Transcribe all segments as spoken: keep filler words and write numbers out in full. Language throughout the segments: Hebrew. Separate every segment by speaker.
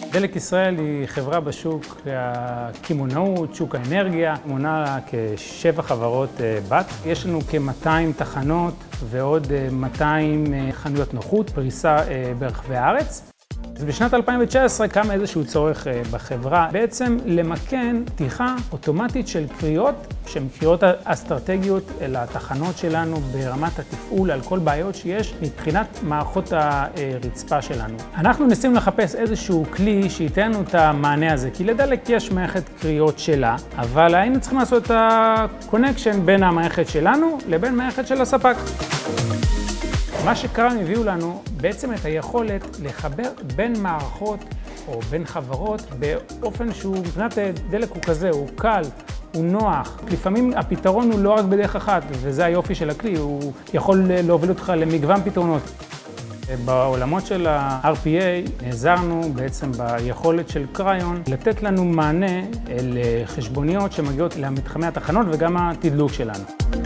Speaker 1: דלק ישראל היא חברה בשוק הקמעונאות, שוק האנרגיה, מונה כשבע חברות בת. יש לנו כ-מאתיים תחנות ועוד מאתיים חנויות נוחות, פריסה ברחבי הארץ. אז בשנת אלפיים תשע עשרה קם איזשהו צורך בחברה, בעצם למכן פתיחה אוטומטית של קריאות, שהן קריאות אסטרטגיות אל התחנות שלנו ברמת התפעול על כל בעיות שיש מבחינת מערכות הרצפה שלנו. אנחנו ניסינו לחפש איזשהו כלי שייתן לנו את המענה הזה, כי לדלק יש מערכת קריאות שלה, אבל היינו צריכים לעשות את הקונקשן בין המערכת שלנו לבין מערכת של הספק. מה שקראון הביאו לנו בעצם את היכולת לחבר בין מערכות או בין חברות באופן שהוא, מבחינת דלק הוא כזה, הוא קל, הוא נוח. לפעמים הפתרון הוא לא רק בדרך אחת, וזה היופי של הכלי, הוא יכול להוביל אותך למגוון פתרונות. בעולמות של ה-אר פי איי נעזרנו בעצם ביכולת של קראון לתת לנו מענה לחשבוניות שמגיעות למתחמי התחנות וגם התדלוק שלנו.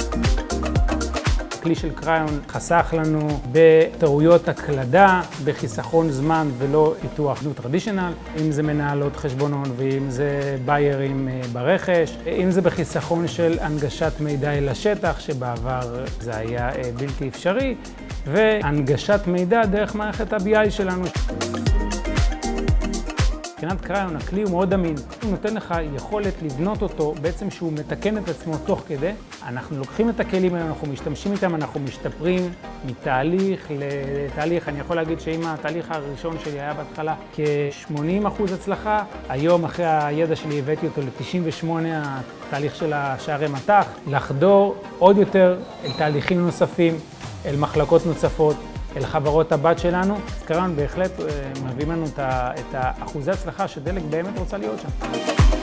Speaker 1: הכלי של קראון חסך לנו בטעויות הקלדה, בחיסכון זמן ולא פיתוח דו טרדישנל, אם זה מנהלות חשבונון ואם זה ביירים ברכש, אם זה בחיסכון של הנגשת מידע אל השטח, שבעבר זה היה בלתי אפשרי, והנגשת מידע דרך מערכת ה-בי איי שלנו. מבחינת קראון, הכלי הוא מאוד אמין. הוא נותן לך יכולת לבנות אותו, בעצם שהוא מתקן את עצמו תוך כדי. אנחנו לוקחים את הכלים האלה, אנחנו משתמשים איתם, אנחנו משתפרים מתהליך לתהליך. אני יכול להגיד שאם התהליך הראשון שלי היה בהתחלה כ-שמונים אחוז הצלחה, היום אחרי הידע שלי הבאתי אותו ל-תשעים ושמונה, התהליך של השערי מטח, לחדור עוד יותר אל תהליכים נוספים, אל מחלקות נוספות, אל חברות הבת שלנו. קראון בהחלט מביא לנו את האחוזי הצלחה שדלק באמת רוצה להיות שם.